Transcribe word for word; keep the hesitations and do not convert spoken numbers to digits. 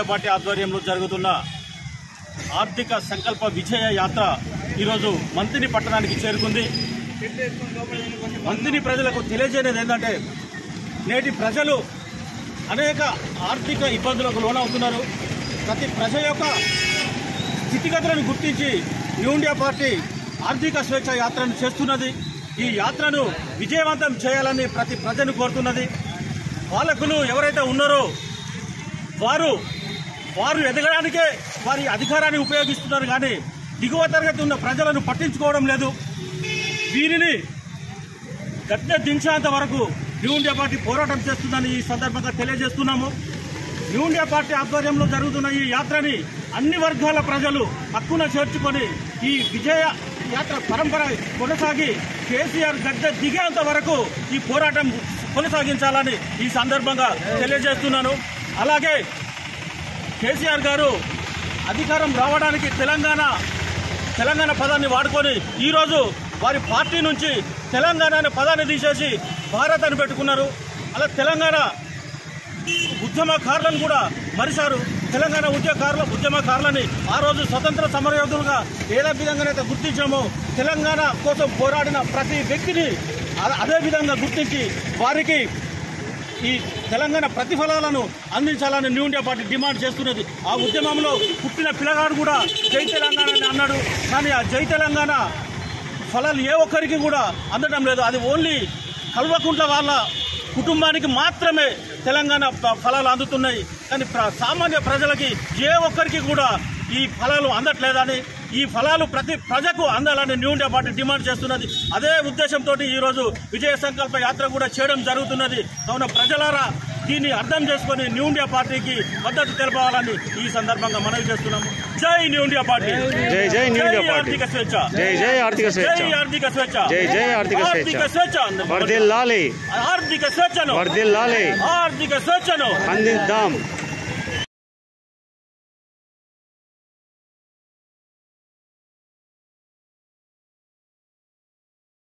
Party ఆధ్వర్యంలో జరుగుతున్న ఆర్థిక సంకల్ప విజయ యాత్ర ఈరోజు మంతిని పట్టణానికి చేరుకుంది. మంతిని ప్రజలకు తెలియజేయలేదు ఏంటంటే నేటి ప్రజలు అనేక ఆర్థిక ఇబ్బందులకు లోనవుతున్నారు. ప్రతి ప్రజ యొక్క స్థితిగతులను గుర్తించి న్యూ ఇండియా పార్టీ ఆర్థిక స్వేచ్ఛ యాత్రను చేస్తున్నది. ఈ యాత్రను విజయవంతం చేయాలని ప్రతి ప్రజను కోరుతున్నది. పాలకులు ఎవరైతే ఉన్నారో వారు వారు ఎదగడానికే వారి అధికారాన్ని ఉపయోగిస్తున్నారు, కానీ దిగువ తరగతి ఉన్న ప్రజలను పట్టించుకోవడం లేదు. వీరిని గద్దె దించేంత వరకు న్యూ ఇండియా పార్టీ పోరాటం చేస్తుందని ఈ సందర్భంగా తెలియజేస్తున్నాము. న్యూ ఇండియా పార్టీ ఆధ్వర్యంలో జరుగుతున్న ఈ యాత్రని అన్ని వర్గాల ప్రజలు హక్కున చేర్చుకొని ఈ విజయ యాత్ర పరంపర కొనసాగి కేసీఆర్ గద్దె దిగేంత వరకు ఈ పోరాటం కొనసాగించాలని ఈ సందర్భంగా తెలియజేస్తున్నాను. అలాగే కేసీఆర్ గారు అధికారం రావడానికి తెలంగాణ తెలంగాణ పదాన్ని వాడుకొని ఈరోజు వారి పార్టీ నుంచి తెలంగాణ అనే పదాన్ని తీసేసి భారత్ అని పెట్టుకున్నారు. అలా తెలంగాణ ఉద్యమకారులను కూడా మరిశారు. తెలంగాణ ఉద్యమకారుల ఉద్యమకారులని ఆ రోజు స్వతంత్ర సమరయోధులుగా ఏ విధంగానైతే గుర్తించామో తెలంగాణ కోసం పోరాడిన ప్రతి వ్యక్తిని అదే విధంగా గుర్తించి వారికి ఈ తెలంగాణ ప్రతిఫలాలను అందించాలని న్యూ ఇండియా పార్టీ డిమాండ్ చేస్తున్నది. ఆ ఉద్యమంలో పుట్టిన పిల్లగాడు కూడా జై తెలంగాణ అని అన్నాడు, కానీ ఆ జై తెలంగాణ ఫలాలు ఏ ఒక్కరికి కూడా అందడం లేదు. అది ఓన్లీ కల్వకుంట్ల వాళ్ళ కుటుంబానికి మాత్రమే తెలంగాణ ఫలాలు అందుతున్నాయి, కానీ సామాన్య ప్రజలకి ఏ ఒక్కరికి కూడా ఈ ఫలాలు అందట్లేదని, ఈ ఫలాలు ప్రతి ప్రజకు అందాలని న్యూ ఇండియా పార్టీ డిమాండ్ చేస్తున్నది. అదే ఉద్దేశంతో ఈరోజు విజయ సంకల్ప యాత్ర కూడా చేయడం జరుగుతున్నది. కావున ప్రజలారా దీన్ని అర్థం చేసుకుని న్యూ ఇండియా పార్టీకి మద్దతు తెలపాలని ఈ సందర్భంగా మనవి చేస్తున్నాము. జై న్యూ ఇండియా పార్టీ, జై జై న్యూ ఇండియా పార్టీ, ఆర్థిక స్వేచ్ఛ, జై జై ఆర్థిక స్వేచ్ఛ, జై ఆర్థిక స్వేచ్ఛ, జై జై ఆర్థిక ఆర్థిక స్వేచ్ఛ, వర్ధిల్లాలి, ఆర్థిక స్వేచ్ఛను వర్ధిల్లాలి, ఆర్థిక స్వేచ్ఛను అందిద్దాం.